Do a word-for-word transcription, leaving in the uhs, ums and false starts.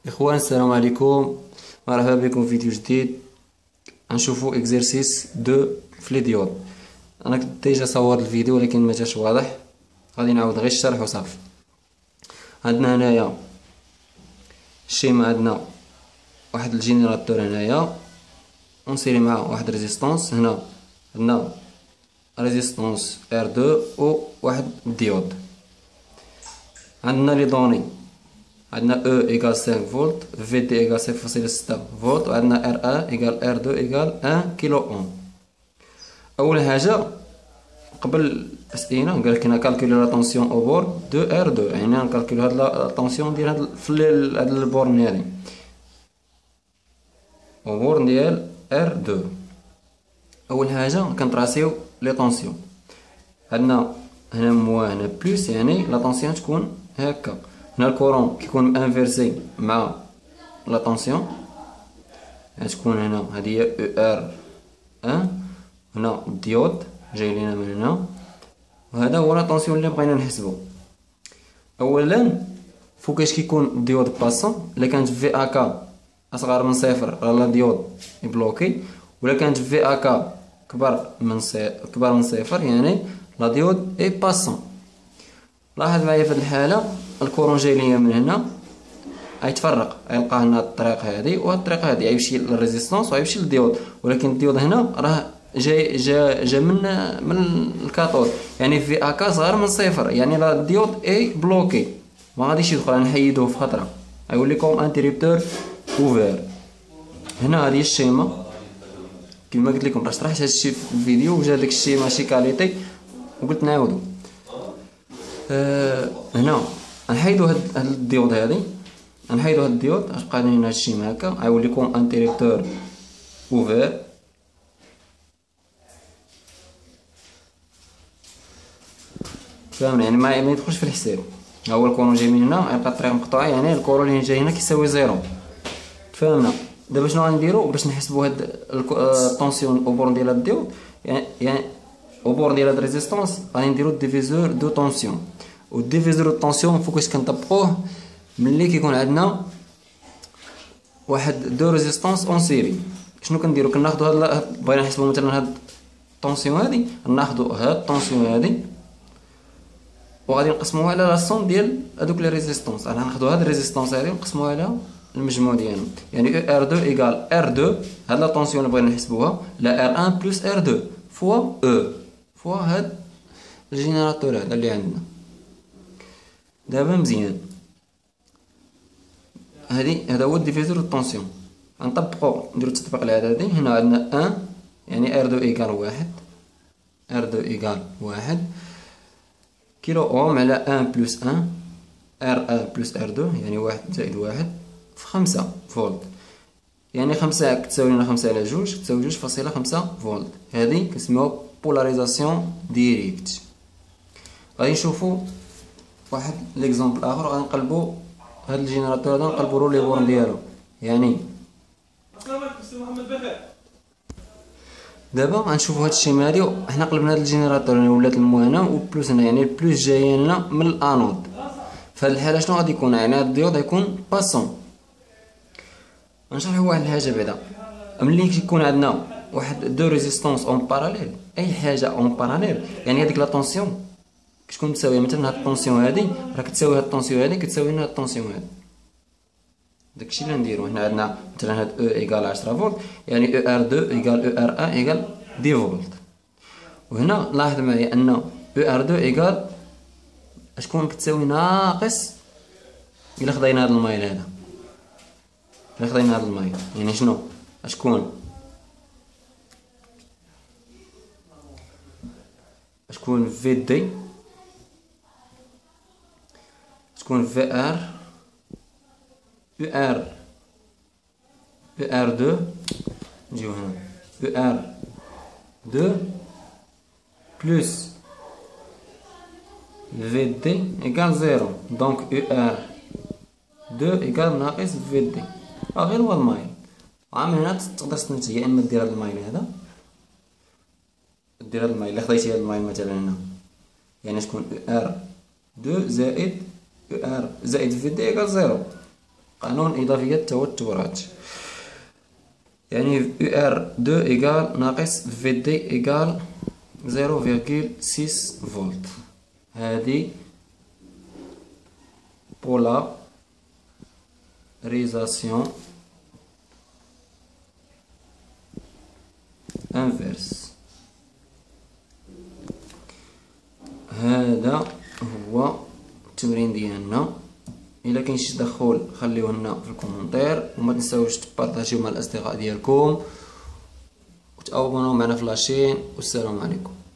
اخوان السلام عليكم، مرحبا بكم في فيديو جديد. غنشوفو اكزرسيس دو في لي ديود. انا كنت ديجا صورت الفيديو ولكن ما جاش واضح، غادي نعاود غير الشرح وصافي. عندنا هنايا الشيما، عندنا واحد الجينيراتور هنايا ونسيري معاه واحد ريزيستونس. هنا عندنا ريزيستونس ار اثنين و واحد ديود. عندنا لي دوني، عندنا E إيكال خمسة فولت، في دي إيكال صفر فاصلة ستة فولت، وعندنا R واحد إيكال R اثنين إيكال واحد كيلو أوم. أول حاجة قبل الأسئلة قالك هنا كالكولي لا طونسيون أو بور دو R اثنين، يعني نكالكولي هاد لا طونسيون ديال هاد في هاد البورن هادي أو بورن ديال R اثنين. أول حاجة كنطراسيو لي طونسيون. عندنا هنا موا هنا بلوس، يعني لا طونسيون تكون هكا. هنا الكورون كيكون انفيرسي مع لا طونسيون، غتكون هنا هادي هي او ار واحد، هنا الديود جاي لينا من هنا، وهذا هو لا طونسيون اللي بغينا نحسبو. اولا فوقاش كيكون الديود باسون، الا كانت في اكا اصغر من صفر راه لا ديود يبلوكي، ولا كانت في اكا كبر من صفر كبر من صفر يعني لا ديود اي باسون. لاحظ معايا في هذه الحاله الكورون جاي ليا من هنا، غيتفرق غيلقى هنا الطريق هذه وهاد الطريق هذه، غيمشي للريزيستونس وغيمشي للديود، ولكن الديود هنا راه جاي جا جا من من الكاثود، يعني في اكا صغار من صفر، يعني لا الديود اي بلوكي ما غاديش يدخل. غنحيدوه في خطره، غيولي لكم انتريبتور اوفير. هنا هذه الشيما كما قلت لكم، راه شرحت هذا الشيء في الفيديو وجا داك الشيء ماشي كاليتي وقلت نعاودو. أه هنا غنحيدو هاد الديود هادي، غنحيدو هاد الديود، غتبقى لينا هادشي هكا، غيولي لكم انتريبتور اوفير. فهمنا يعني ما ما يدخلش في الحساب. ها هو الكورون جاي من هنا، غيبقى الطريق مقطوعه، يعني الكورون اللي جاي هنا كيساوي زيرو. تفهمنا؟ دابا شنو غنديرو باش نحسبو هاد الطونسيون او بورن ديال هاد الديود؟ يعني يعني او بورن ديال هاد ريزيستونس غادي نديرو ديفيزور دو طونسيون. والديفيزور دو طونسيون فوقاش كنطبقوه؟ ملي كيكون عندنا واحد دو ريزيستونس اون سيري. شنو كنديرو؟ كناخدو هاد، بغينا نحسبو مثلا هاد الطونسيون هادي، ناخدو هاد الطونسيون هادي وغادي نقسموها على لا سوم ديال هادوك لي ريزيستونس. انا ناخدو هاد الريزيستونس هادي ونقسموها على المجموع ديالهم، يعني ار اثنين ايكال ار اثنين، هاد لا طونسيون اللي بغينا نحسبوها، لا ار واحد بلس ار اثنين فوا او فوا هاد الجينيراتور هذا اللي عندنا. دابا مزيان، هادي هذا هو الديفيزور دو طونسيون. غنطبقو نديرو التطبيق العددي. هنا عندنا واحد يعني ار اثنين ايكال واحد، ار اثنين ايكال واحد كيلو اوم على واحد بلس واحد، ار واحد بلس ار اثنين يعني واحد زائد واحد في خمسة فولت، يعني خمسة كتساوي لنا خمسة على جوج كتساوي جوج فاصلة خمسة فولت. هذه كنسميوها بولاريزاسيون ديريكت. غادي نشوفو واحد ليكزامبل اخر، غنقلبو هاد الجينيراتور هذا نقلبو له لي بورن ديالو. يعني السلام عليكم سي محمد بخير. دابا غنشوفو هاد الشيما هادي، حنا قلبنا هاد الجينيراتور هنا ولات المو هنا وبلوس هنا، يعني البلوس جاي لنا من الانود. فهاد الحاله شنو غادي يكون؟ يعني هاد الديود غيكون باسون. غنشرحو واحد الحاجه بعدا، ملي كيكون عندنا واحد دو ريزيستونس اون باراليل، اي حاجه اون باراليل يعني هذيك لا طونسيون كتكون متساويه. مثلا هاد الطونسيون هادي راه كتساوي هاد الطونسيون هادي كتساوي لنا هاد الطونسيون هادي. داكشي اللي نديرو هنا عندنا مثلا هاد او ايكال عشرة فولت، يعني او ار اثنين ايكال او ار واحد ايكال عشرة فولت. وهنا لاحظ معايا ان او ار اثنين ايكال شكون كتساوي ناقص الا خدينا هاد المايل هذا، الا خدينا هاد المايل يعني شنو اشكون اشكون في دي شكون في ار او ار او ار اثنين نجيو هنا او ار اثنين بلس في دي ايكال زيرو، دونك او ار اثنين ايكال ناقص في دي. غير هو المايل. من هنا تقدر تستنتج يا اما دير هاد المايل هذا، دير هاد المايل. الا خديتي هاد المايل مثلا هنا يعني تكون او ار اثنين زائد او ار زائد في دي ايكال زيرو. قانون إضافية التوترات. يعني يو ار دو إيكال ناقص في دي إيكال زيرو فيغيل سيس فولت. هادي بولاريزاسيون انفيرس. هذا هو التمرين ديالنا. الا كاين شي تدخل خليوه لنا في الكومونتير، وما تنساوش تبارطاجيو مع الاصدقاء ديالكم وتابوناو معنا في لاشين. والسلام عليكم.